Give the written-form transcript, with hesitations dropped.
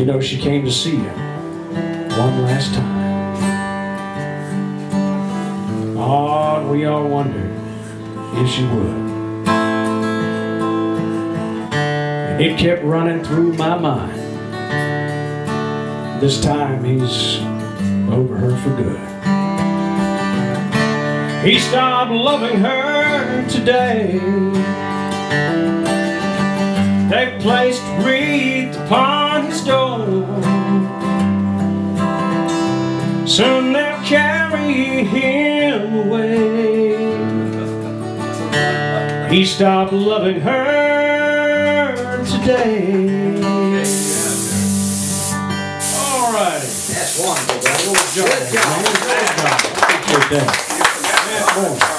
know, she came to see him one last time. Oh, and we all wondered if she would. And it kept running through my mind. This time he's over her for good. He stopped loving her today. They placed a wreath upon his door. Soon they'll carry him away. He stopped loving her today. All righty. That's wonderful, brother. Good job. Good job. Appreciate that.